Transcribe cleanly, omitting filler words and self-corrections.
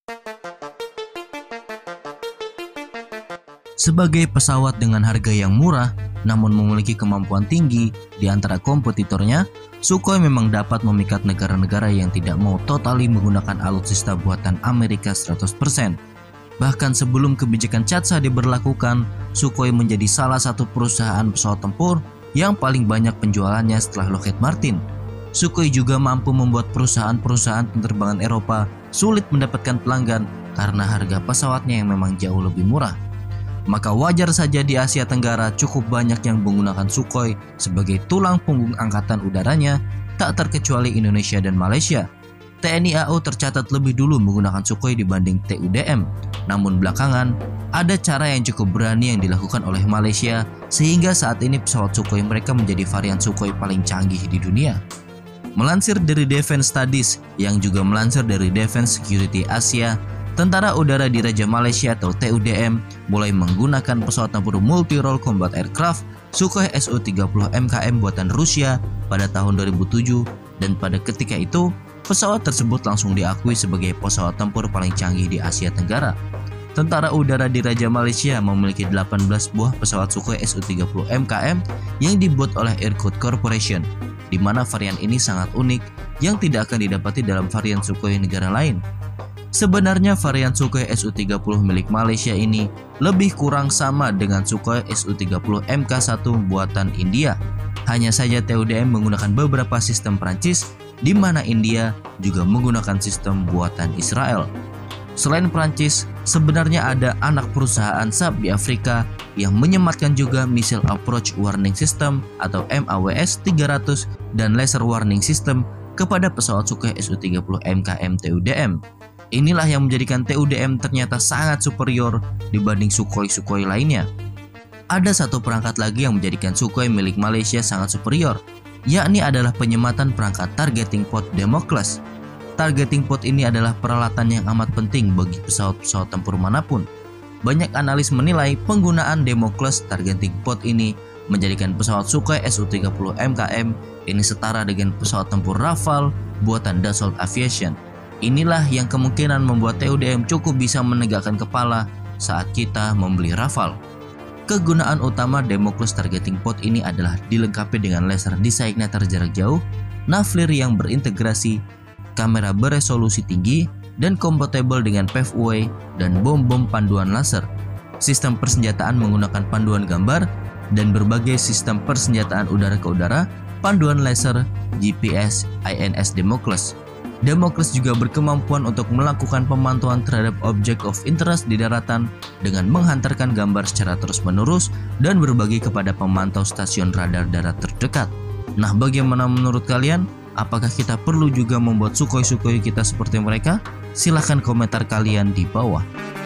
Sebagai pesawat dengan harga yang murah, namun memiliki kemampuan tinggi di antara kompetitornya, Sukhoi memang dapat memikat negara-negara yang tidak mau totali menggunakan alutsista buatan Amerika 100%. Bahkan sebelum kebijakan CAATSA diberlakukan, Sukhoi menjadi salah satu perusahaan pesawat tempur yang paling banyak penjualannya setelah Lockheed Martin. Sukhoi juga mampu membuat perusahaan-perusahaan penerbangan Eropa sulit mendapatkan pelanggan karena harga pesawatnya yang memang jauh lebih murah. Maka wajar saja di Asia Tenggara cukup banyak yang menggunakan Sukhoi sebagai tulang punggung angkatan udaranya, tak terkecuali Indonesia dan Malaysia. TNI AU tercatat lebih dulu menggunakan Sukhoi dibanding TUDM. Namun belakangan, ada cara yang cukup berani yang dilakukan oleh Malaysia sehingga saat ini pesawat Sukhoi mereka menjadi varian Sukhoi paling canggih di dunia. Melansir dari Defense Studies yang juga melansir dari Defense Security Asia, Tentara Udara Diraja Malaysia atau TUDM mulai menggunakan pesawat tempur Multi-Role Combat Aircraft Sukhoi Su-30 MKM buatan Rusia pada tahun 2007, dan pada ketika itu pesawat tersebut langsung diakui sebagai pesawat tempur paling canggih di Asia Tenggara. Tentara Udara Diraja Malaysia memiliki 18 buah pesawat Sukhoi Su-30 MKM yang dibuat oleh Irkut Corporation, di mana varian ini sangat unik yang tidak akan didapati dalam varian Sukhoi negara lain. Sebenarnya varian Sukhoi Su-30 milik Malaysia ini lebih kurang sama dengan Sukhoi Su-30 Mk1 buatan India. Hanya saja TUDM menggunakan beberapa sistem Prancis, di mana India juga menggunakan sistem buatan Israel. Selain Prancis, sebenarnya ada anak perusahaan SAP di Afrika yang menyematkan juga Missile Approach Warning System atau MAWS 300 dan Laser Warning System kepada pesawat Sukhoi Su-30 MKM TUDM. Inilah yang menjadikan TUDM ternyata sangat superior dibanding Sukhoi-Sukhoi lainnya. Ada satu perangkat lagi yang menjadikan Sukhoi milik Malaysia sangat superior, yakni adalah penyematan perangkat Targeting Pod Damocles. Targeting Pod ini adalah peralatan yang amat penting bagi pesawat-pesawat tempur manapun. Banyak analis menilai penggunaan Damocles Targeting Pod ini menjadikan pesawat Sukhoi Su-30 MKM ini setara dengan pesawat tempur Rafale buatan Dassault Aviation. Inilah yang kemungkinan membuat TUDM cukup bisa menegakkan kepala saat kita membeli Rafale. Kegunaan utama Damocles Targeting Pod ini adalah dilengkapi dengan laser designter jarak jauh, NAVLIR yang berintegrasi, kamera beresolusi tinggi, dan kompatibel dengan PFUA dan bom-bom panduan laser. Sistem persenjataan menggunakan panduan gambar dan berbagai sistem persenjataan udara ke udara, panduan laser, GPS, INS Damocles. Damocles juga berkemampuan untuk melakukan pemantauan terhadap objek of interest di daratan dengan menghantarkan gambar secara terus-menerus dan berbagi kepada pemantau stasiun radar darat terdekat. Nah, bagaimana menurut kalian? Apakah kita perlu juga membuat Sukhoi-Sukhoi kita seperti mereka? Silahkan komentar kalian di bawah.